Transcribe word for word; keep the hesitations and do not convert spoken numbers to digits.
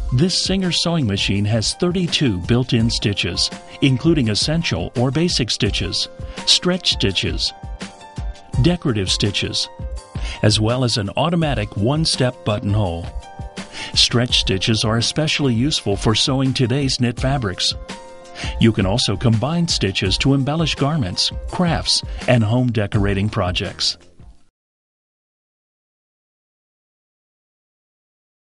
This Singer sewing machine has thirty-two built-in stitches, including essential or basic stitches, stretch stitches, decorative stitches, as well as an automatic one-step buttonhole. Stretch stitches are especially useful for sewing today's knit fabrics. You can also combine stitches to embellish garments, crafts, and home decorating projects.